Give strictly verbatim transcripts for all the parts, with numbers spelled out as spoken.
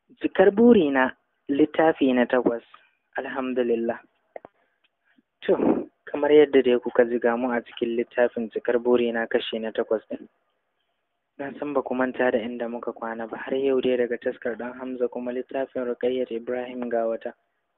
Cikar burina littafi na takwas. Alhamdulillah. To, kamar yadda dai kuka ziga mu a cikin littafin cikar burina kashi na takwas ɗin. Na san ba ku manta da inda muka kwana ba har yau dai daga taskar ɗan Hamza kuma littafin Ruqayyat Ibrahim ga wata.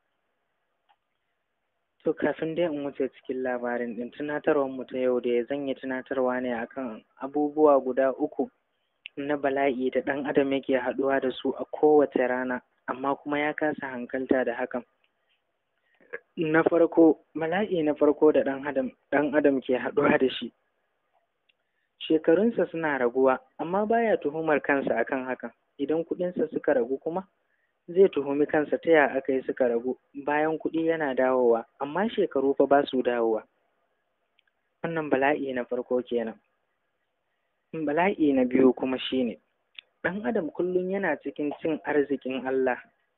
To, kafin dai in wuce cikin labarin ɗin tunatarwar mu ta yau dai zan yi tunatarwa ne akan abubuwa guda uku na bala'i da ɗan adam yake haɗuwa da su a kowace rana amma kuma ya kasa hankalta da hakan. Na farko, bala'i na farko da ɗan adam ɗan adam ke haɗuwa da shi, shekarunsa suna raguwa amma baya tuhumar kansa akan hakan. Idan kuɗinsa suka ragu kuma zai tuhumi kansa ta ya aka yi suka ragu bayan kuɗi yana dawowa amma shekaru fa ba su dawowa. Wannan bala'i na farko kenan. Bala'i na biyu kuma shine ɗan adam kullum yana cikin cin arzikin Allah.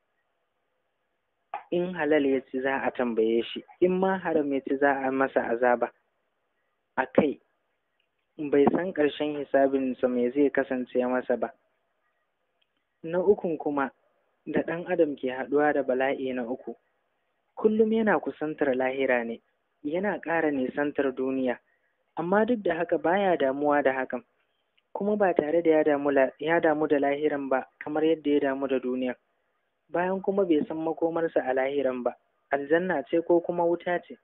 In halal ya ci za a tambaye shi, in ma haram ya ci za a masa azaba a kai. Bai san ƙarshen hisabinsa me zai kasance masa ba. Na ukun kuma da ɗan adam ke haɗuwa da bala'i na uku, kullum yana kusantar lahira ne, yana ƙara nisantar duniya, amma duk da haka baya damuwa da hakan. Kuma ba tare da ya damu ya damu da lahiran ba kamar yadda ya damu da duniya, bayan kuma bai san makomarsa a lahiran ba, aljanna ce ko kuma wuta ce.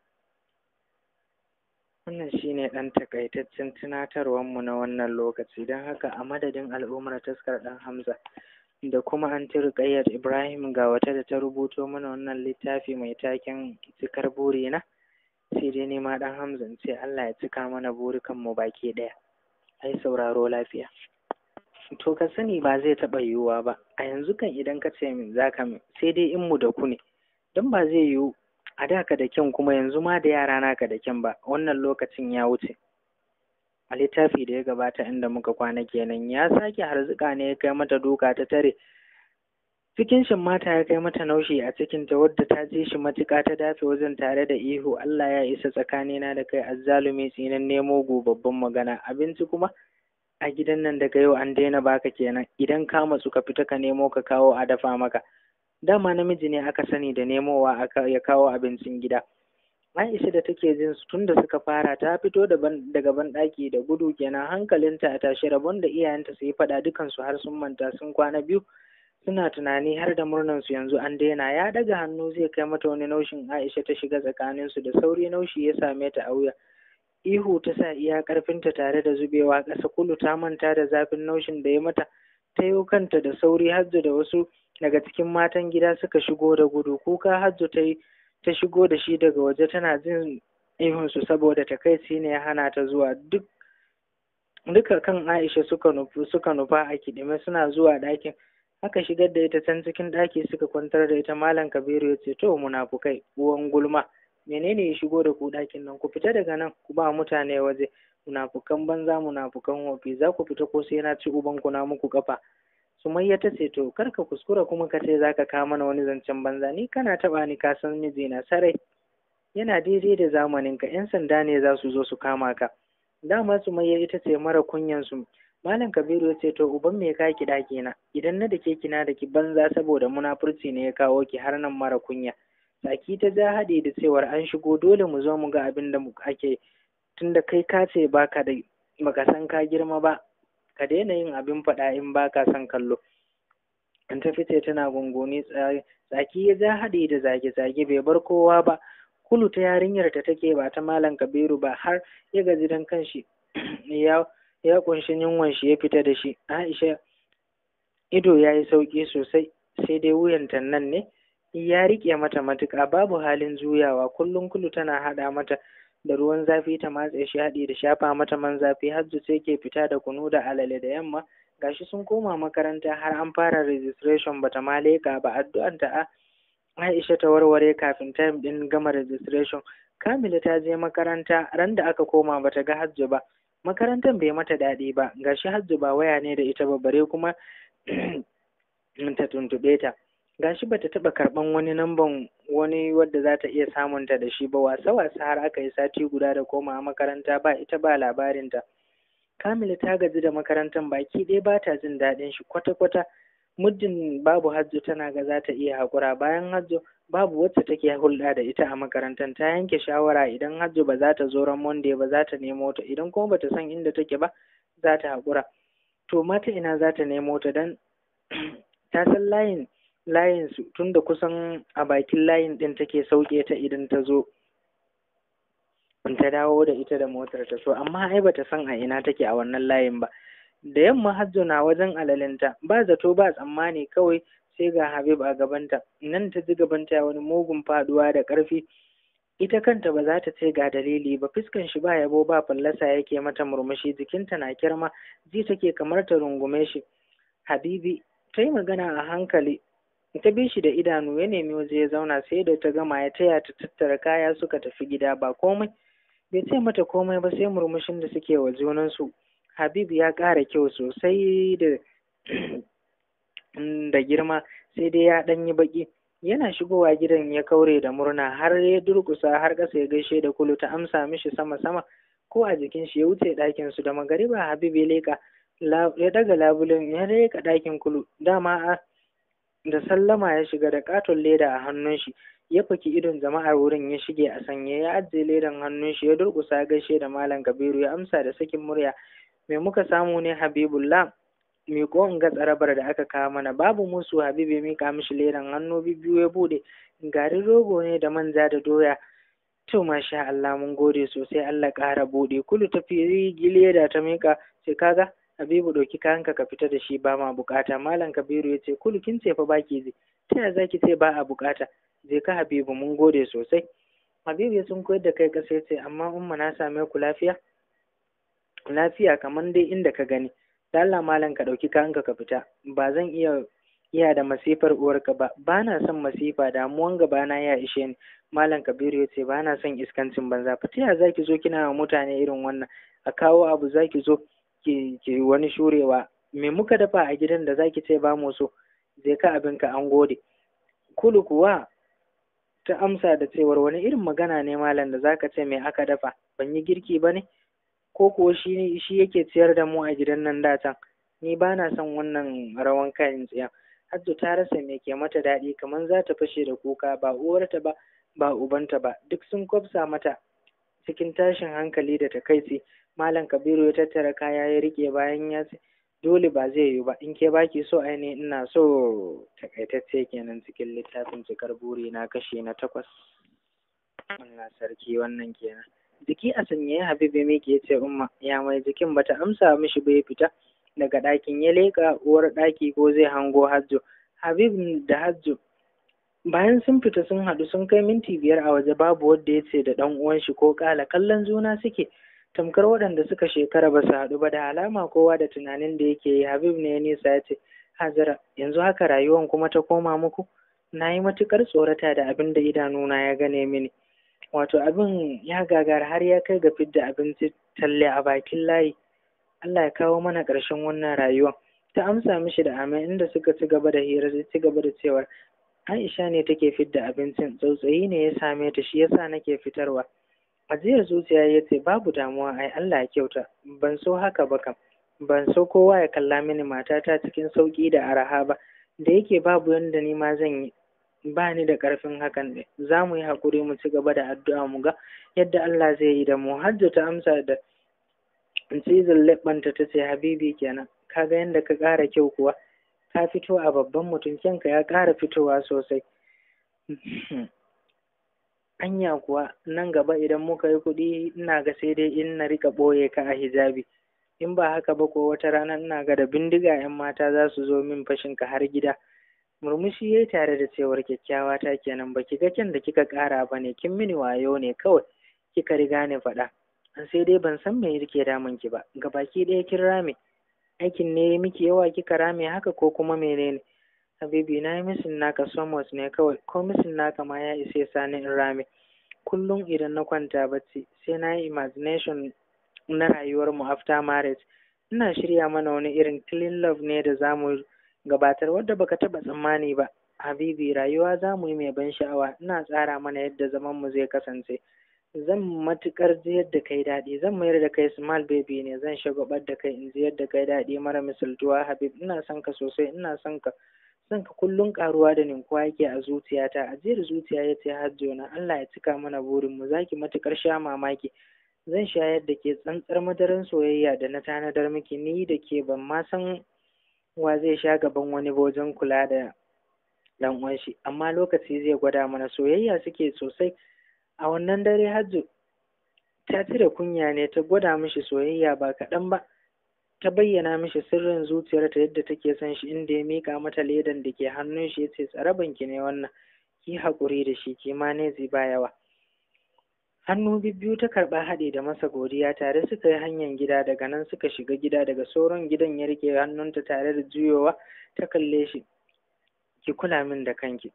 Wannan shine ɗan takaitaccen tunatarwarmu na wannan lokaci, don haka a madadin al'ummar taskar ɗan Hamza da kuma anti Ruqayyat Ibrahim ga wata da ta rubuto mana wannan littafi mai taken cikar burina, sai dai nema ɗan Hamza ce Allah ya cika mana burikanmu baki ɗaya. Ai sauraro lafiya. To ka sani ba zai taɓa yiwuwa ba, a yanzu kan idan ka ce min za ka min sai dai in mu da ku ne, don ba zai yiwu a da ka da kyan kuma yanzu ma da yara naka da kyan ba, wannan lokacin ya wuce. A littafi da ya gabata inda muka kwana kenan ya sake harzuka ne ya kai mata duka ta tare cikin shin mata ya kai mata naushi a cikinta wadda ta ji shi matuƙa ta dafe wajen tare da ihu, Allah ya isa tsakanina da kai azzalumi tsinan nemo babban magana. Abinci kuma a gidan nan daga yau an daina baka kenan, idan ka matsu ka fita ka nemo ka kawo a dafa maka. Dama namiji ne aka sani da nemowa aka ya kawo abincin gida. Aisha da take jin su tun da suka fara ta fito daga banɗaki da gudu kenan, hankalinta a tashi, rabon da iyayenta su yi faɗa dukansu har sun manta sun kwana biyu suna tunani har da murnansu yanzu an daina. Ya daga hannu zai kai mata wani naushin, Aisha ta shiga tsakaninsu da sauri naushi ya same ta a wuya. Ihu ta sa iya ƙarfinta tare da zubewa ƙasa. Kulu ta manta da zafin naushin da ya mata, ta yi kanta da sauri. Hajju da wasu daga cikin matan gida suka shigo da gudu. Kuka Hajju ta yi ta shigo da shi daga waje tana jin ihunsu saboda takaici ne ya hana ta zuwa. Duk duka kan Aisha suka nufu suka nufa a kiɗime suna zuwa ɗakin. Aka shigar da ita can cikin ɗaki suka kwantar da ita. Malam Kabiru ya ce, to munafukai uwan gulma, menene ya shigo da ku ɗakin nan? Ku fita daga nan ku ba mutane waje. Munafukan banza munafukan wofi, za ku fita ko sai na ci uban ku na muku kafa. Sumayya ta ce, to kar ka kuskura kuma ka ce za ka kawo mana wani zancen banza, ni kana taɓa ni ka san mijina sarai, yana daidai da zamaninka, 'yan sanda ne za su zo su kama ka. Dama Sumayya ita ce mara kunyansu. Malam Kabiru ya ce, to uban me ka ki ɗaki na, idan na da ke kina da ki banza saboda munafurci ne ya kawo ki har nan mara kunya. Saki ta ja haɗe da cewar an shigo dole mu zo mu ga abin da ake, tunda kai ka ce baka da baka san ka girma ba, ka daina yin abin faɗa in baka son kallo. An ta fice tana gunguni, tsaki ya ja haɗe da zage-zage bai bar kowa ba. Kulu ta yarinyar ta take ba ta Malam Kabiru ba, har ya gaji dan kanshi ya ya kunshi yunwan shi ya fita da shi. Aisha ido ya yi sauƙi sosai, sai dai wuyanta nan ne ya riƙe mata matuƙa, babu halin juyawa. Kullum Kulu tana haɗa mata da ruwan zafi ta matse shi haɗi da shafa mata man zafi. Hajju sai ke fita da kunu da alale da yamma. Gashi sun koma makaranta har an fara registration bata ma leƙa ba. Addu'anta a Aisha ta warware kafin time ɗin gama registration. Kamila ta je makaranta ran da aka koma bata ga Hajju ba. Makarantar bai mata daɗi ba, gashi Hajju ba waya ne da ita ba bare kuma ta tuntuɓe ta. Gashi bata taɓa karɓan wani namban wani wadda za ta iya samunta da shi ba. Wasa-wasa har aka yi sati guda da koma makaranta ba ita ba labarinta. Kamila ta gaji da makarantar baki ɗaya ba ta jin daɗin shi kwata-kwata. muddin babu Hajjo tana ga za ta iya haƙura. Bayan Hajjo babu wacce take hulɗa da ita a makarantar. Ta yanke shawara idan Hajjo ba za ta zo ran Monday ba za ta nemo ta, idan kuma bata san inda take ba za ta haƙura. To mata ina za ta nemo ta, dan ta san layin layin su, tunda kusan a bakin layin din take sauke ta idan ta zo ta dawo da ita da motar ta. So amma ai bata san a ina take a wannan layin ba. Da yamma Hajjo na wajen alalinta, ba zato ba tsammani kawai sai ga Habib a gabanta. Nan ta ji gabanta wani mugun faduwa da ƙarfi. Ita kanta ba za ta ce ga dalili ba, fuskan shi ba yabo ba fallasa, yake mata murmushi, jikinta na kirma, ji take kamar ta rungume shi. Habibi, ta yi magana a hankali, ta bi shi da idanu, ya nemi waje ya zauna, sai da ta gama ya taya ta tattara kaya suka tafi gida. Ba komai, bai ce mata komai ba sai murmushin da suke wa junansu. Habib ya ƙara kyau sosai da da girma, sai dai ya ɗan yi baƙi. Yana shigowa gidan ya kaure da murna, har ya durƙusa har ƙasa ya gaishe da Kulu, ta amsa mishi sama-sama ko a jikin shi. Ya wuce ɗakin su. Da magariba Habib ya leƙa ya daga labulen ya leƙa ɗakin Kulu. Dama da sallama ya shiga da ƙaton leda a hannun shi. Ya faki idon jama'ar wurin ya shige a sanye, ya ajiye ledan hannun shi, ya durƙusa ya gaishe da Malam Kabiru. Ya amsa da sakin murya, me muka samu ne Habibullah? Miƙo in ga tsarabar da aka kawo mana. Babu musu. Habibu ya mika mishi ledan hannu biyu ya bude. Garin rogo ne da manja da doya. To masha Allah, mun gode sosai, Allah ƙara bude. Kulu ta firi leda ta mika, sai kaga Habibu ɗauki kayanka ka fita da shi, ba ma bukata. Malam Kabiru ya ce, Kulu kin ce fa baki ji, ta yaya zaki ce ba a bukata? Je ka Habibu, mun gode sosai. Habibu ya sun koyar da kai ƙasa ya ce, amma umma na same ku lafiya? Lafiya kamar dai inda ka gani. Da Allah malam ka ɗauki kayanka ka fita, ba zan iya iya da masifar uwarka ba, ba na son masifa, damuwan gabana ya ishe ni. Malam Kabiru ya ce, ba na son iskancin banza. Fatiya za ki zo kina wa mutane irin wannan, a kawo abu za ki zo ki ki wani shurewa. Me muka dafa a gidan da za ki ce ba mu so? Je ka abinka, an gode. Kulu kuwa ta amsa da cewar, wani irin magana ne malam da za ka ce me aka dafa? Ban yi girki ba ne? Ko kuwa shi shi yake ciyar da mu a gidan nan da can? Ni ba na son wannan rawan kayan tsiya. Hajjo ta rasa me ke mata daɗi, kamar za ta fashe da kuka. Ba uwarta ba, ba ubanta ba, duk sun kwafsa mata cikin tashin hankali da takaici. Malam Kabiru ya tattara kaya ya rike bayan ya ce, dole ba zai yiwu ba, in ke baki so aini ina so. Takaitacce kenan cikin littafin Cikar Burina kashi na takwas. Allah sarki, wannan kenan. Jiki a sanye Habib ya miƙe ya ce, umma ya mai jikin? Bata amsa mishi ba ya fita daga ɗakin. Ya leƙa uwar ɗaki ko zai hango Hajjo. Habib da Hajjo bayan sun fita sun haɗu sun kai minti biyar a waje, babu wanda ya ce da ɗan uwan shi ko ƙala. Kallon juna suke tamkar waɗanda suka shekara ba su haɗu ba. Da alama kowa da tunanin da yake yi. Habib ne ya nisa ya ce, Hajara, yanzu haka rayuwan kuma ta koma muku? Na yi matuƙar tsorata da abin da idanuna ya gane mini. Wato abin ya gagara har ya kai ga fidda abinci talle a bakin layi. Allah ya kawo mana ƙarshen wannan rayuwa. Ta amsa mishi da amai, inda suka ci gaba da hira, ci gaba da cewa Aisha ne take fidda abincin, tsautsayi ne ya same ta, shi yasa nake fitarwa. Ajiyar zuciya ya ce, babu damuwa, ai Allah ya kyauta. Ban so haka ba kam, ban so kowa ya kalla mini matata cikin sauƙi da araha ba, da yake babu yanda ni ma zan yi, ba ni da ƙarfin hakan ne. Za mu yi haƙuri mu ci gaba da addu'a mu ga yadda Allah zai yi da mu. Hajjo ta amsa da cizon leɓanta ta ce, Habibi kenan, ka ga yadda ka ƙara kyau kuwa, ka fito a babban mutum, kyanka ya ƙara fitowa sosai. Anya kuwa nan gaba idan muka yi kuɗi ina ga sai dai in na rika ɓoye ka a hijabi, in ba haka ba ko wata rana ina ga da bindiga 'yan mata za su zo min fashin ka har gida. Murmushi yayi tare da cewar, kyakkyawa ta kenan, baki ga kyan da kika ƙara ba ne, kin mini wayo ne kawai kika riga ni faɗa. Sai dai ban san me yake damun ki ba, gabaki ɗaya kin rame. Aikin ne miki yawa kika rame haka ko kuma menene? Habibi, na yi misin naka somos ne kawai, ko misin naka ma ya isa sani in rame. Kullum idan na kwanta bacci sai na yi imagination na rayuwar mu after marriage. Ina shirya mana wani irin clean love ne da zamu gabatar, wadda baka taba tsammani ba. Habibi, rayuwa zamu yi mai ban sha'awa. Ina tsara mana yadda zaman mu zai kasance. zan matuƙar jiyar da kai daɗi, zan mayar da kai small baby ne, zan shagwabar da kai in jiyar da kai daɗi mara misaltuwa. Habib, ina son ka sosai, ina son ka son ka kullum ƙaruwa da ninkuwa yake a zuciyata. Ajiyar zuciya ya ce, Hajjo na, Allah ya cika mana burin mu, zaki matuƙar sha mamaki. Zan shayar da ke tsantsar madaran soyayya da na tanadar miki, ni da ke ban ma san wa zai sha gaban wani ba wajen kula da ɗan uwan shi, amma lokaci zai gwada mana. Soyayya suke sosai. A wannan dare Hajjo ta cire kunya ne, ta gwada mishi soyayya ba kaɗan ba, ta bayyana mishi sirrin zuciyarta yadda take son shi, inda ya mika mata ledan da ke hannun shi ya ce, tsarabanki ne wannan, ki haƙuri da shi, ki ma ne zai ba yawa. Hannu bibbiyu ta karɓa haɗe da masa godiya, tare suka yi hanyar gida. Daga nan suka shiga gida, daga sauran gidan ya rike hannunta tare da juyowa ta kalle shi, ki kula min da kanki.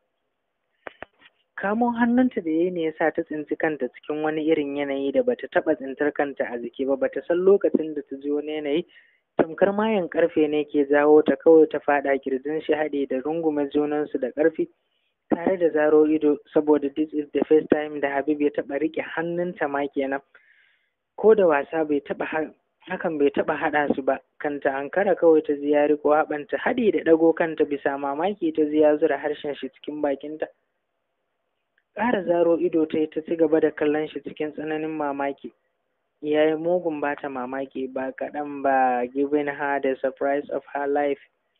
Kamo hannunta da yayi ne yasa ta tsinci kanta cikin wani irin yanayi da bata taɓa tsintar kanta a jiki ba. Bata san lokacin da ta ji wani yanayi tamkar mayan ƙarfe ne ke jawo ta, kawai ta faɗa kirjin shi haɗe da rungume junansu da ƙarfi tare da zaro ido, saboda this is the first time da Habib ya taɓa riƙe hannunta ma kenan, ko da wasa bai taɓa hakan bai taɓa haɗa su ba. Kanta ankara kawai ta ji ya riƙo haɓanta haɗi da ɗago kanta, bisa mamaki ta ji ya zura harshen shi cikin bakinta. Ƙara zaro ido ta yi, ta ci gaba da kallon shi cikin tsananin mamaki. Ya yi mugun bata mamaki ba kaɗan ba, giving her the surprise of her life.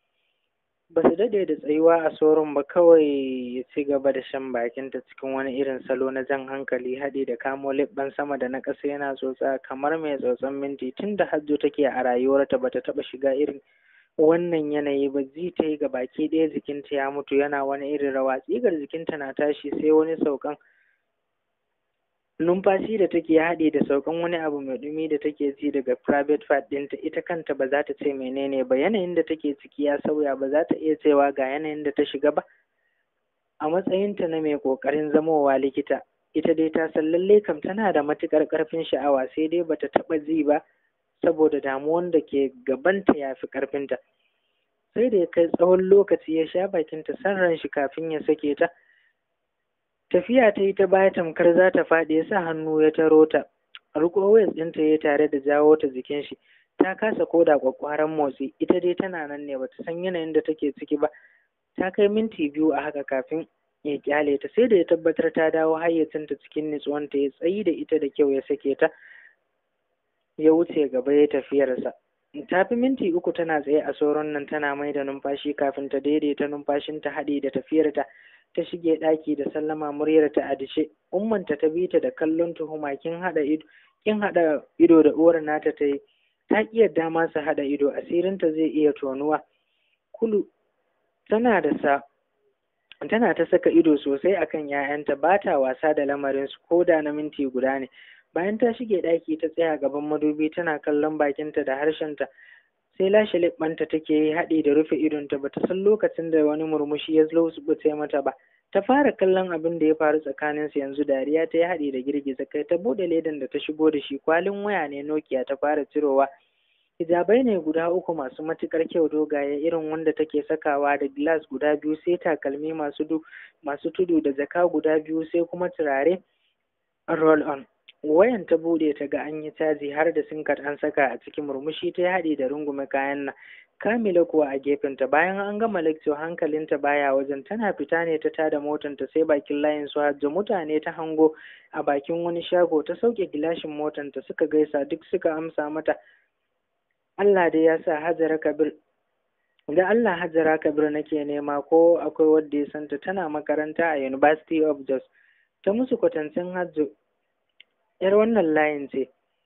Ba su daɗe da tsayuwa a soron ba, kawai ya ci gaba da shan bakinta cikin wani irin salo na jan hankali haɗe da kamo leɓɓan sama da na ƙasa yana tsotsa kamar mai tsotson minti. Tun da Hajjo take a rayuwarta ba ta taɓa shiga irin wannan yanayi ba. Ji ta yi ga baki ɗaya jikinta ya mutu, yana wani irin rawa, tsigar jikinta na tashi, sai wani saukan numfashi da take haɗe da saukan wani abu mai ɗumi da take ji daga private part ɗinta. Ita kanta ba za ta ce menene ba, yanayin da take ciki ya sauya, ba za ta iya cewa ga yanayin da ta shiga ba. A matsayinta na mai ƙoƙarin zamowa likita, ita dai ta san lallai kam tana da matuƙar ƙarfin sha'awa, sai dai bata taɓa ji ba saboda damuwan da ke gabanta ya fi ƙarfinta. Sai da ya kai tsawon lokaci ya sha bakinta san ran shi kafin ya sake ta. Tafiya ta yi ta baya tamkar za ta faɗi, ya sa hannu ya taro ta, riƙo wayas ɗinta ya tare da jawo ta jikin shi. Ta kasa koda ƙwaƙƙwaran motsi, ita dai tana nan ne, bata san yanayin da take ciki ba. Ta kai minti biyu a haka kafin ya kyale ta, sai da ya tabbatar ta dawo hayyacinta cikin nutsuwanta, ya tsayi da ita da kyau ya sake ta, ya wuce gaba ya tafiyarsa. Ta fi minti uku tana tsaye a sauran nan tana mai da numfashi kafin ta daidaita numfashinta haɗe da tafiyarta. Ta shige ɗaki da sallama, muryarta a dishe. Ummanta ta bi ta da kallon tuhuma, kin haɗa ido kin haɗa ido da uwar nata ta yi. Ta ƙi yadda ma su haɗa ido, asirinta zai iya tonuwa. Kulu tana da sa tana ta saka ido sosai akan 'ya'yanta, ba ta wasa da lamarinsu ko da na minti guda ne. Bayan ta shige ɗaki ta tsaya gaban madubi tana kallon bakinta da harshenta, sai lashe leɓɓanta take yi haɗi da rufe idonta. Bata san lokacin da wani murmushi ya zubuce mata ba. Ta fara kallon abin da ya faru tsakaninsu yanzu. Dariya ta yi haɗi da girgiza kai, ta buɗe ledan da ta shigo da shi, kwalin waya ne Nokia ta fara cirowa. Hijabai ne guda uku masu matuƙar kyau, dogaye irin wanda take sakawa, da gilas guda biyu, sai takalmi masu du masu tudu da jaka guda biyu, sai kuma turare roll on. Wayan ta bude ta ga an yi caji har da sim card an saka a cikin. Murmushi ta haɗe da rungume kayan nan. Kamila kuwa a gefenta, bayan an gama lecture hankalinta baya wajen. Tana fita ne ta tada motanta sai bakin layin su Hajjo. Mutane ta hango a bakin wani shago, ta sauke gilashin motanta, suka gaisa, duk suka amsa mata. Allah dai ya sa Hajara Kabir da Allah Hajara Kabir nake nema, ko akwai wanda ya santa, tana makaranta a University of Jos. Ta musu kwatancin Hajjo yar wannan layin ce.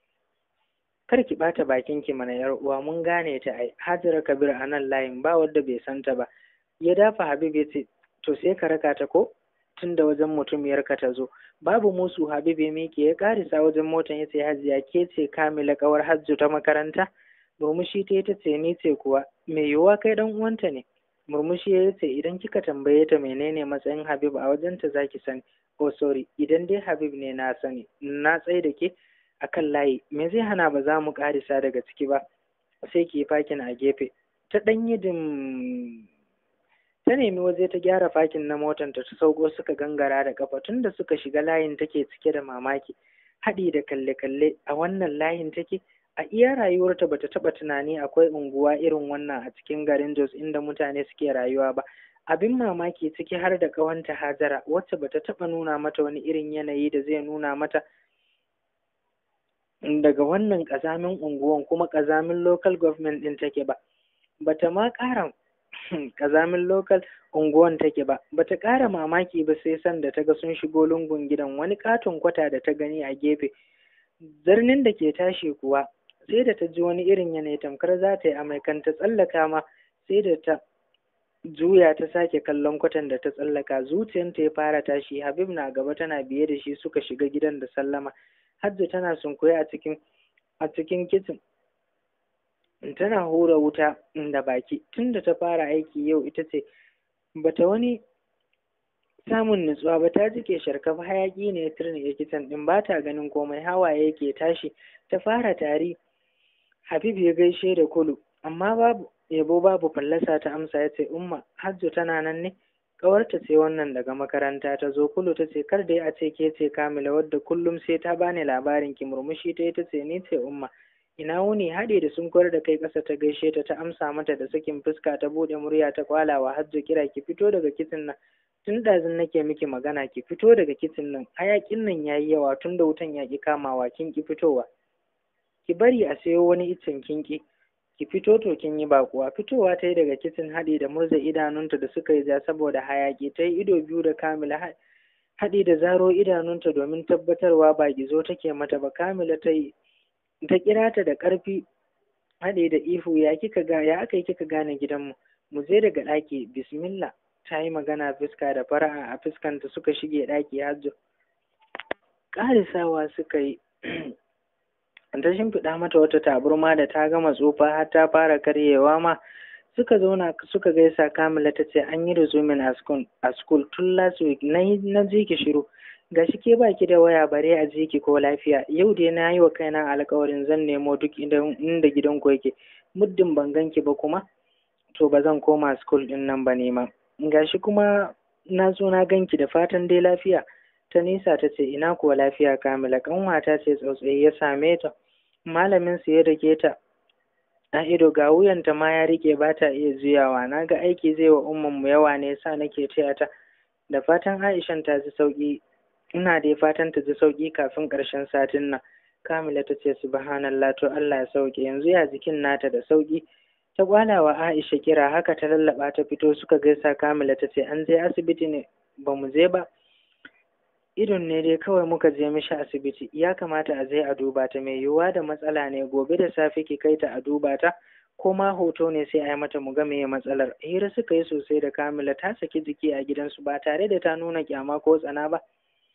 Kar ki bata bakin ki mana yar uwa, mun gane ta ai. Hajara Kabir a nan layin ba wanda bai santa ba. Ya dafa Habib ya ce, to sai ka raka ta ko, tunda wajen mutumiyar ka ta zo. Babu musu Habib ya miƙe ya karisa wajen motan ya ce, Hajiya ke ce Kamila kawar Hajju ta makaranta? Murmushi ta yi ta ce, ni ce kuwa. Mai yiwuwa kai dan uwanta ne. Murmushi ya ce, idan kika tambaye ta menene matsayin Habib a wajenta zaki sani. Oh sorry, idan dai Habib ne na sani. Na tsaye da ke akan layi, me zai hana ba za mu karisa daga ciki ba, sai ki fakin a gefe. Ta ɗan yi dim ta nemi waje ta gyara fakin na motanta ta sauko suka gangara da kafa. Tun da suka shiga layin take cike da mamaki, haɗi da kalle-kalle. A wannan layin take? A iya rayuwarta bata taɓa tunani akwai unguwa irin wannan a cikin garin Jos inda mutane suke rayuwa ba. Abin mamaki ciki har da ƙawanta Hajara, wacce bata taɓa nuna mata wani irin yanayi da zai nuna mata daga wannan ƙazamin unguwan kuma ƙazamin local government ɗin take ba. Bata ma ƙara ƙazamin local unguwan take ba. Bata ƙara mamaki ba sai sanda ta ga sun shigo lungun gidan, wani katon kwata da ta gani a gefe. Zarnin da ke tashi kuwa sai da ta ji wani irin yanayi tamkar za ta yi amai. Kan ta tsallaka ma sai da ta juya ta sake kallon kwatan da ta tsallaka. Zuciyarta ya fara tashi. Habib na gaba tana biye da shi suka shiga gidan da sallama. Hajji tana sunkuye a cikin a cikin kitchen tana hura wuta da baki. Tunda ta fara aiki yau ita ce bata wani samun nutsuwa ba. Ta jike sharkaf, hayaki ne ya turne kitchen din, ba ta ganin komai. Hawaye yake tashi, ta fara tari. Habib ya gaishe da Kulu, amma babu yabo babu fallasa. Ta amsa ya ce, Umma, Hajju tana nan ne? Ƙawarta ce wannan daga makaranta ta zo. Kulu ta ce, kar dai a ce ke ce Kamila wadda kullum sai ta bani labarin ki. Murmushi ta yi ta ce, ni ce Umma. Ina wuni? Haɗe da sun koyar da kai ƙasa ta gaishe ta. Ta amsa mata da sakin fuska. Ta buɗe murya ta kwalawa Hajju kira, ki fito daga kitchen nan. Tun ɗazun nake miki magana ki fito daga kitchen nan. Hayaƙin nan yayi yawa tun da wutan ya ƙi kamawa kin ƙi fitowa. Ki bari a sayo wani iccen kin ƙi. Ki fito to kin yi bakuwa. Fitowa ta yi daga kitchen haɗi da murza idanunta da suka yi ja saboda hayaƙi. Ta yi ido biyu da Kamila haɗi da zaro idanunta domin tabbatarwa ba gizo take mata ba. Kamila ta yi ta kira ta da ƙarfi haɗe da ihu, ya kika ga ya aka yi kika gane gidanmu? Mu je daga ɗaki. Bismillah. Ta yi magana fuska da fara'a a fuskanta. Suka shige ɗaki. Hajjo ƙarisawa suka yi. Ta shimfiɗa mata wata taburma da ta gama tsufa har ta fara karyewa ma. Suka zauna suka gaisa. Kamila ta ce, an yi resuming a school tun last week. Na ji ki shiru. Gashi ke baki da waya bare a ji ki ko lafiya. Yau dai na yi wa kaina alƙawarin zan nemo duk inda gidanku yake. Muddin ban ganki ba kuma to ba zan koma school ɗin nan ba ne ma. Gashi kuma na zo na ganki, da fatan dai lafiya. Ta nisa ta ce, ina kuwa lafiya Kamila, ƙanwata ce tsautsayi ya same ta. Malamin su ya rike ta a ido, ga wuyanta ma ya rike ba ta iya juyawa. Na ga aiki zai wa umman mu yawa ne yasa nake taya ta. Da fatan Aishan ta ji sauki. Ina dai fatan ta ji sauki kafin ƙarshen satin nan. Kamila ta ce, subhanallah, to Allah ya sauke. Yanzu ya jikin nata da sauki? Ta kwalawa Aisha kira, haka ta lallaba ta fito. Suka gaisa. Kamila ta ce, an je asibiti ne? Ba mu je ba, idon ne dai kawai muka je mishi asibiti. Ya kamata a je a duba ta, mai yiwuwa da matsala ne. Gobe da safe ki kai ta a duba ta, ko ma hoto ne sai a yi mata mu ga meye matsalar. Hira suka yi sosai da Kamila. Ta saki jiki a gidansu ba tare da ta nuna kyama ko tsana ba.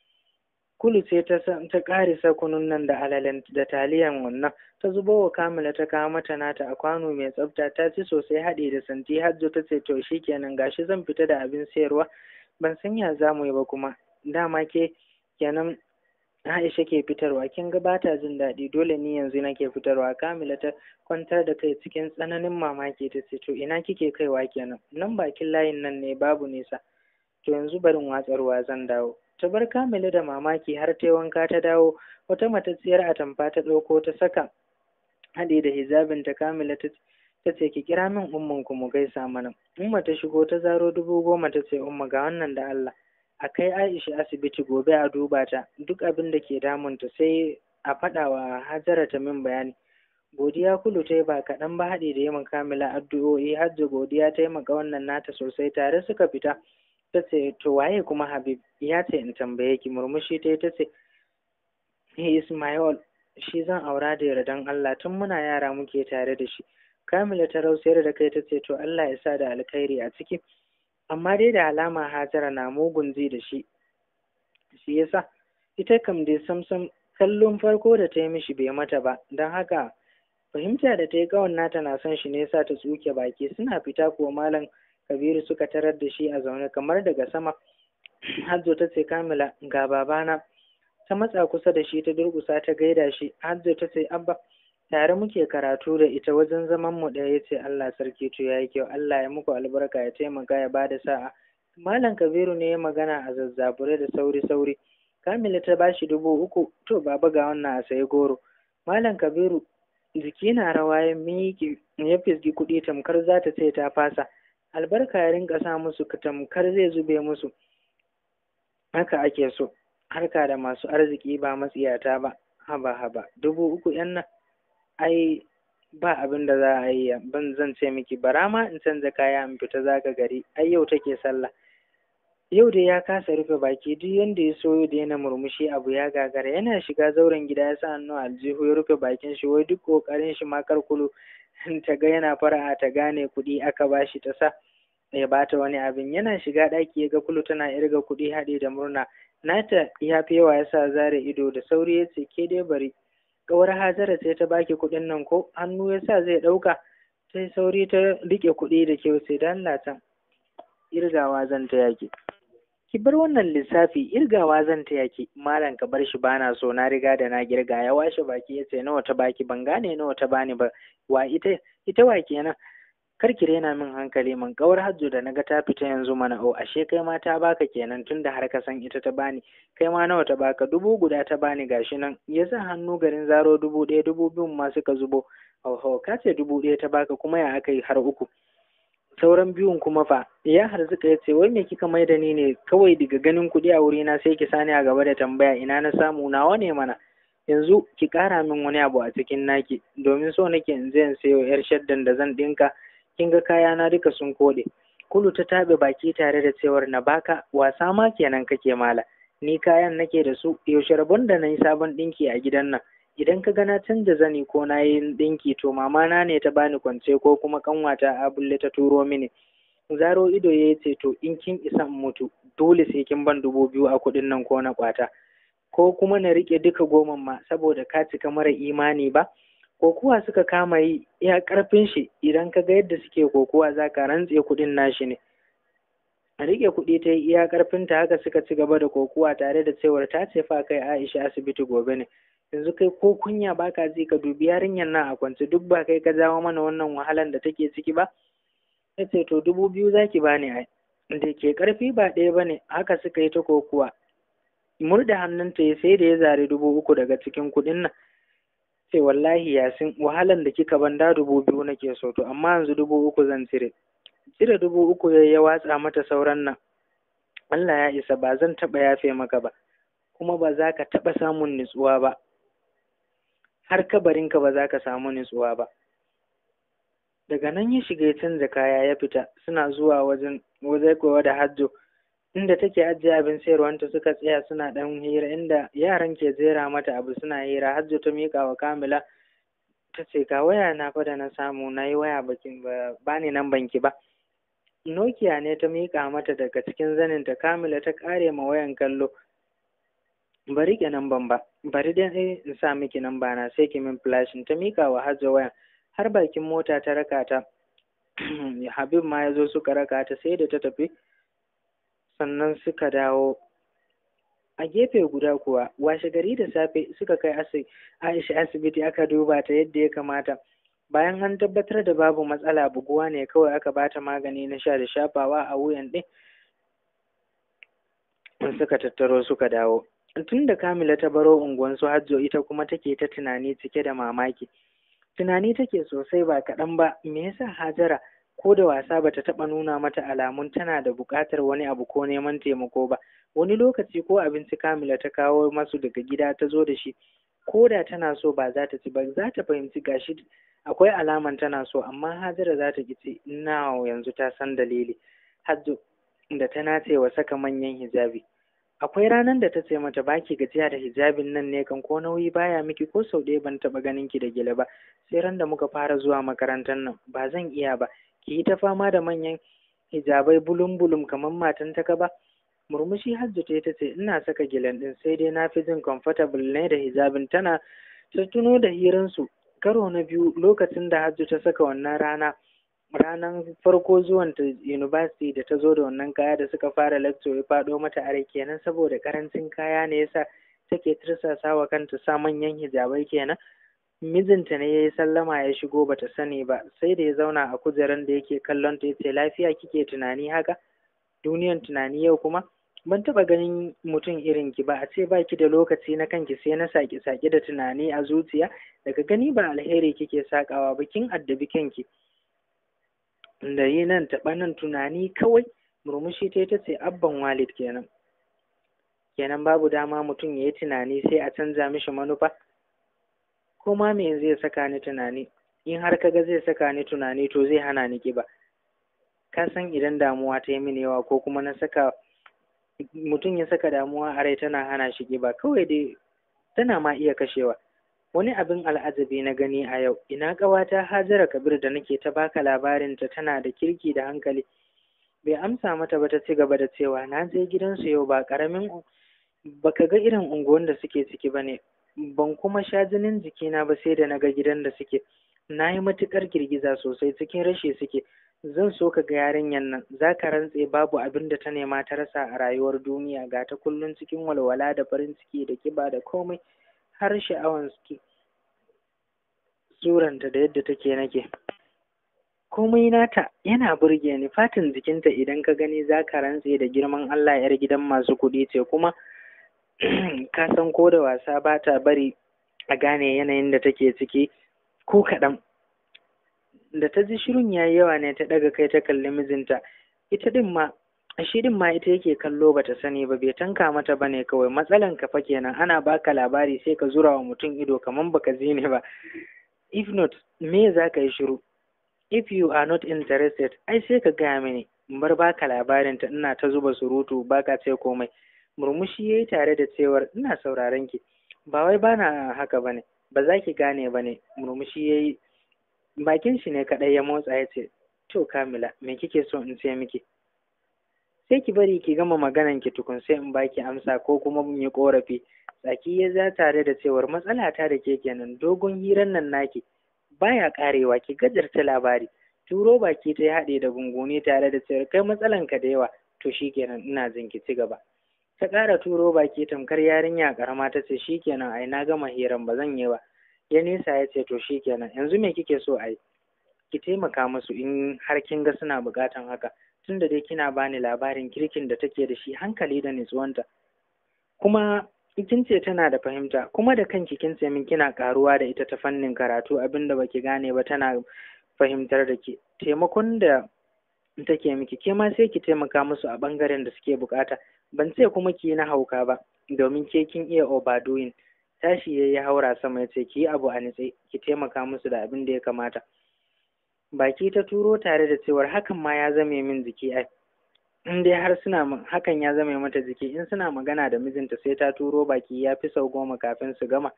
Kulu ce ta ta ƙarisa kunun nan da alalen da taliyan wannan ta zubo wa Kamila, ta kawo mata nata a kwano mai tsafta. Ta ci sosai haɗe da santi. Hajjo ta ce, to shikenan, gashi zan fita da abin sayarwa, ban san ya za mu yi ba kuma. Dama ke kenan Aisha ke fitarwa, kin ga ba ta jin daɗi, dole ni yanzu nake fitarwa. Kamila ta kwantar da kai cikin tsananin mamaki ta ce, to ina kike kaiwa kenan? Nan bakin layin nan ne, babu nisa. To yanzu barin watsarwa zan dawo. Ta bar Kamila da mamaki har ta wanka ta dawo. Wata matacciyar atamfa ta ɗauko ta saka haɗe da hijabin ta. Kamila ta ta ce, ki kira min umman ku mu gaisa mana. Umma ta shigo ta zaro dubu goma ta ce, umma ga wannan da Allah a kai Aisha asibiti gobe a duba ta, duk abin da ke damunta sai a faɗa wa Hajara ta min bayani. Godiya Kulu ta yi ba kaɗan ba haɗe da yawan Kamila addu'o'i. Hajja godiya ta yi maka wannan nata sosai. Tare suka fita. Ta ce, to waye kuma Habib? Ya ce in tambaye ki. Murmushi ta yi ta ce, he is my all. Shi zan aura da yardan Allah, tun muna yara muke tare da shi. Kamila ta rausayar da kai ta ce, to Allah ya sa da alkhairi a ciki. Amma dai da alama Hajara na mugun ji da shi. Shi yasa ita kam dai samsam kallon farko da ta yi mishi bai mata ba. Don haka fahimta da ta yi kawan nata na son shi ne sa ta tsuke baki. Suna fita kuwa Malam Kabiru suka tarar da shi a zaune kamar daga sama. Hajjo ta ce, Kamila ga babana. Ta matsa kusa da shi ta durƙusa ta gaida shi. Hajjo ta ce, Abba. tare muke karatu da ita wajen zaman mu ɗaya. Yace Allah sarki to yayi kyau, Allah ya muku albarka ya taimaka ya bada sa'a. Malam Kabiru ne ya magana a zazzabure da sauri sauri. Kamila ta bashi dubu uku. To baba ga wannan a sayi goro. Malam Kabiru jiki na rawa ya miƙe ya fisgi kuɗi tamkar za ta ce ta fasa. Albarka ya rinka sa musu tamkar zai zube musu. Haka ake so. Harka da masu arziki ba matsiyata ba. Haba haba dubu uku yan nan. Ai ba abin da za a yi, ban zan ce miki bara ma in canza kaya in fita zaga gari. Ai yau take sallah. Yau da ya kasa rufe baki, duk yanda ya so da yana murmushi abu ya gagara. Yana shiga zauren gida ya sa hannu aljihu ya rufe bakin shi, wai duk kokarin shi ma karkulu ta ga yana fara'a ta gane kuɗi aka bashi ta sa ya bata wani abin. Yana shiga ɗaki ya ga Kulu tana irga kuɗi haɗe da murna. Nata ya fi yawa ya sa zare ido da sauri ya ce ke dai bari. Ƙawar Hajara sai ta baki kuɗin nan ko? Hannu ya sa zai ɗauka. Sai sauri ta riƙe kuɗi da kyau sai dan latan. Irgawa zan ta yaki. Ki bar wannan lissafi, irgawa zan taya ki. Malam ka bar shi bana so, na riga da na girga. Ya washe baki ya ce nawa ta baki, ban gane nawa ta bani ba. Wa ita ita wa kenan? Kar ki rena min hankali man. Kawar Hajjo da naga ta fita yanzu mana. O ashe kai ma ta baka kenan tunda har ka san ita ta bani. Kai ma nawa ta baka? Dubu guda ta bani gashi nan. Ya sa hannu garin zaro dubu ɗaya, dubu biyun ma suka zubo. Oho ka ce dubu ɗaya ta baka kuma ya aka yi har uku. Sauran biyun kuma fa ya harzuka ya ce wai me kika mai da ni ne kawai daga ganin kuɗi a wurina sai ki sani a gaba da tambaya ina na samu nawa ne mana. Yanzu ki ƙara min wani abu a cikin naki domin so nake in je in sayo yar shaddan da zan ɗinka. Kin ga kayana duka sun koɗe. Kulu ta taɓe baki tare da cewar na baka wasa ma kenan kake mala. Ni kayan nake da su yaushe rabon da na yi sabon ɗinki a gidan nan. Idan ka ga na canza zani ko na yi ɗinki to mama na ne ta bani kwance ko kuma kanwata Abulle ta turo mini. Zaro ido ya ce to in kin isa in mutu dole sai kin ban dubu biyu a kuɗin nan ko na kwata. Ko kuma na riƙe duka goma ma saboda ka cika mara imani ba. Kokuwa suka kama yi iya ƙarfin shi idan ka ga yadda suke kokuwa za ka rantse kuɗin nashi ne. A riƙe kuɗi ta yi iya ƙarfinta haka suka ci gaba da kokuwa tare da cewar ta ce fa kai Aisha asibiti gobe ne. Yanzu kai ko kunya baka ji ka dubi yarinyar nan a kwance duk ba kai ka jawo mana wannan wahalan da take ciki ba. Ya ce to dubu biyu zaki bani ai. Da ke ƙarfi ba ɗaya bane haka suka yi ta kokuwa. Murda hannunta ya sai da ya zare dubu uku daga cikin kuɗin nan. Ce wallahi Yasin wahalan da kika ban da dubu biyu nake so to amma yanzu dubu uku zan cire. Cire dubu uku ya ya watsa mata sauran nan. Allah ya isa ba zan taɓa yafe maka ba. Kuma ba za ka taɓa samun nutsuwa ba. Har kabarinka ba za ka samu nutsuwa ba. Daga nan ya shiga ya canza kaya ya fita suna zuwa wajen wajen kowa da Hajjo inda take ajiye abin sayarwanta suka tsaya suna ɗan hira inda yaran ke jera mata abu suna hira. Hajjo ta miƙa wa Kamila ta ce ga waya na fa da na samu na yi waya bakin ba ni nan banki ba. Nokia ne ta miƙa mata daga cikin zaninta. Kamila ta ƙare ma wayan kallo. Bari ke nan ban ba bari dai in sa miki nan bana sai ki min flashin. Ta miƙa wa Hajjo wayan har bakin mota ta raka ta. Habib ma ya zo suka raka ta sai da ta tafi sannan suka dawo. A gefe guda kuwa washe gari da safe suka kai Aisha asibiti aka duba ta yadda ya kamata. Bayan an tabbatar da babu matsala buguwa ne kawai aka bata magani na sha da shafawa a wuyan ɗin. Suka tattaro suka dawo. Tun da Kamila ta baro unguwansu Hajjo ita kuma take ta tunani cike da mamaki. Tunani take sosai ba kaɗan ba, me yasa Hajara ko da wasa bata taɓa nuna mata alamun tana da buƙatar wani abu ko neman taimako ba. Wani lokaci ko abinci Kamila ta kawo masu daga gida ta zo da shi, ko da tana so ba za ta ci ba, za ta fahimci gashi akwai alaman tana so, amma Hajara za ta ki ce ina yanzu ta san dalili. Hajjo da ta nace wa saka manyan hijabi. Akwai ranar da ta ce mata baki gajiya da hijabin nan ne kan ko nauyi baya miki ko sau ɗaya ban taɓa ganin ki da gele ba. Sai ran da muka fara zuwa makarantar nan ba zan iya ba. Ki yi ta fama da manyan hijabai bulum bulum kamar matan taka ba. Murmushi Hajjo ta ta ce ina saka gilan ɗin sai dai na fi jin comfortable ne da hijabin. Tana ta tuno da hiransu karo na biyu lokacin da Hajjo ta saka wannan rana. Ranar farko zuwan ta university da ta zo da wannan kaya da suka fara lecture ya faɗo mata a rai kenan saboda karancin kaya ne yasa take tirsasa wa kanta sa manyan hijabai kenan. mijinta ne ya yi sallama ya shigo bata sani ba, sai da ya zauna a kujeran da yake kallon ta yace lafiya kike tunani haka, duniyan tunani yau kuma, ban taɓa ganin mutum irin ki ba, a ce baki da lokaci na kanki sai na saki saki da tunani a zuciya, daga gani ba alheri kike sakawa ba, kin addabi kanki da yi nan taɓa nan tunani kawai. Murmushi ta ta ce abban Walid kenan kenan babu dama mutum ya yi tunani sai a canza mishi manufa, ko ma me zai saka ni tunani, in har kaga zai saka ni tunani to zai hana ni kiba, ka san idan damuwa ta yi mini yawa ko kuma na saka mutum ya saka damuwa a rai tana hana shi kiba, kawai dai tana ma iya kashewa. Wani abin al'ajabi na gani a yau, ina ƙawata Hajara Kabir da nake ta baka labarinta tana da kirki da hankali. Bai amsa mata ba, ta ci gaba da cewa na je gidansu yau, ba ƙaramin baka ga irin unguwan da suke ciki ba ne, ban kuma sha jinin jikina ba sai da na ga gidan da suke, na yi matuƙar girgiza sosai, cikin rashi suke. Zan so ka ga yarinyar nan, za ka rantse babu abin da ta nema ta rasa a rayuwar duniya, ga ta kullum cikin walwala da farin ciki da kiba da komai, har sha'awan suke suranta da yadda take nake. Komai nata yana burge ni, fatin jikinta idan ka gani za ka rantse da girman Allah yar gidan masu kuɗi ce, kuma ka san ko da wasa ba ta bari a gane yanayin da take ciki ko kaɗan. Da ta ji shirin ya yi yawa ne ta ɗaga kai ta kalli mijinta, ita din ma shi din ma ita yake kallo bata sani ba, bai tanka mata bane kawai. Matsalan ka fa kenan, ana baka labari sai ka zura wa mutum ido kaman baka ji ne ba. If not, me za ka yi shiru? If you are not interested, ai sai ka gaya mini, in bar baka labarin ta ina ta zuba surutu baka ce komai. Murmushi yayi tare da cewar ina sauraron ki, ba wai bana haka bane, ba za ki gane bane. Murmushi yayi, bakin shi ne kadai ya motsa ya ce to Kamila, me kike so in ce miki? Sai ki bari ki gama maganan ki tukun sai in baki amsa ko kuma mun yi korafi. Tsaki ya za tare da cewar matsala ta da ke kenan, dogon hiran nan naki baya karewa, ki gajarta labari. Turo baki ta ya haɗe da gunguni tare da cewar kai matsalan ka da yawa, to shikenan ina jin ki ci gaba. Ta ƙara turo baki tamkar yarinya karama ta ce shikenan ai na gama hiran ba zan yi ba. Ya nesa ya ce to shikenan, yanzu me kike so ai? Ki taimaka musu in har kin ga suna buƙatan haka, tunda dai kina bani labarin kirkin da take da shi, hankali da nutsuwanta, kuma kin ce tana da fahimta, kuma da kanki kin ce min kina karuwa da ita ta fannin karatu, abinda baki gane ba tana fahimtar da ke. Taimakon da take miki ke ma sai ki taimaka musu a bangaren da suke bukata. Ban ce kuma ki na hauka ba, domin ke kin iya overdoing. Tashi yayi haura sama ya ce ki yi abu a nitse, ki taimaka musu da abin da ya kamata. Baki ta turo tare da cewar hakan ma ya zame min jiki ai. In dai har suna hakan ya zame mata jiki, in suna magana da mijinta sai ta turo baki ya fi sau goma kafin su gama.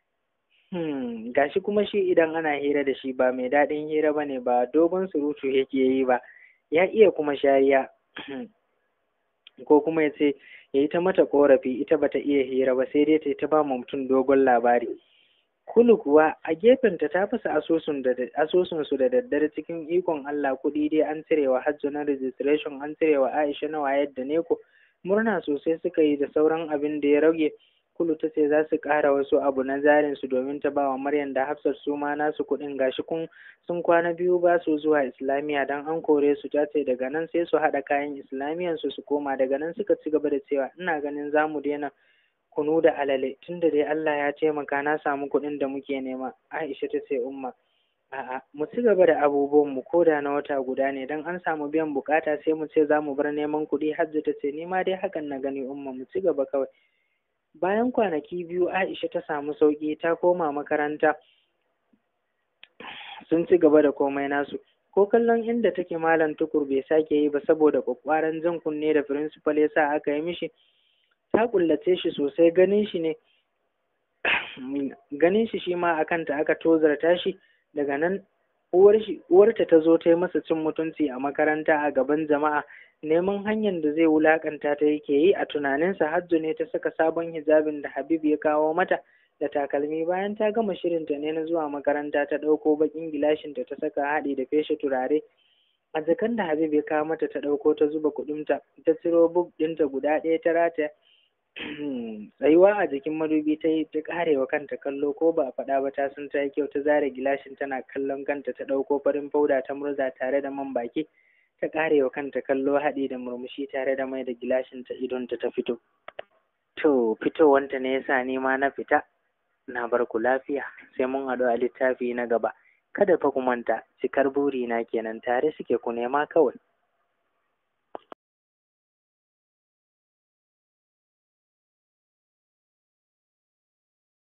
Hmm, gashi kuma shi idan ana hira da shi ba mai daɗin hira ba ne, ba dogon surutu yake yi ba, ya iya kuma shariya. Ko kuma ya ce ya yi ta mata ƙorafi ita bata iya hira ba, sai dai ta yi ta ba mutum dogon labari. Kulu kuwa a gefenta ta fasa asusunsu da daddare, cikin ikon Allah kuɗi dai an cirewa Hajjo na registration, an cirewa Aisha na wayar da neko. Murna sosai suka yi da sauran abin da ya rage. Kulu ta ce za su ƙara wasu abu na jarinsu domin ta ba wa Maryam da Hafsat su ma nasu kuɗin, gashi kun sun kwana biyu ba su zuwa Islamiyya don an kore su. Ta ce daga nan sai su haɗa kayan Islamiyyan su su koma. Daga nan suka ci gaba da cewa ina ganin za mu daina kunu da alale tunda dai Allah ya taimaka na samu kuɗin da muke nema. Aisha ta ce umma a'a mu ci gaba da abubuwan mu ko da na wata guda ne, dan an samu biyan bukata sai mu ce za mu bar neman kuɗi. Hajji ta ce ni ma dai hakan na gani umma, mu ci gaba kawai. Bayan kwanaki biyu Aisha ta samu sauki, ta koma makaranta, sun ci gaba da komai nasu. Ko kallon inda take Malam Tukur bai sake yi ba saboda kwakwaran jan kunne da principal ya sa aka yi mishi. Ta kullace shi sosai, ganin shi ne ganin shi shi ma akan ta aka tozarta shi. Daga nan uwar shi uwarta ta zo ta yi masa cin mutunci a makaranta a gaban jama'a, neman hanyar da zai wulakanta ta yake yi. A tunaninsa Hajjo ne ta saka sabon hijabin da Habib ya kawo mata da takalmi. Bayan ta gama shirinta ne na zuwa makaranta, ta ɗauko bakin gilashinta ta saka haɗi da feshe turare. A jakan da Habib ya kawo mata ta ɗauko ta zuba kuɗinta, ta ciro buk ɗinta guda ɗaya ta rataya tsayuwa a jikin madubi ta yi ta karewa kanta kallo, ko ba a faɗa ba ta san ta yi kyau. Ta zare gilashin tana kallon kanta, ta ɗauko farin fauda ta murza tare da man baki, ta karewa kanta kallo haɗi da murmushi tare da mai da gilashin ta idonta ta fito. To fitowanta ne yasa ni ma na fita, na bar ku lafiya, sai mun haɗu a littafi na gaba. Kada fa ku manta, Cikar Burina kenan, tare suke, ku nema kawai.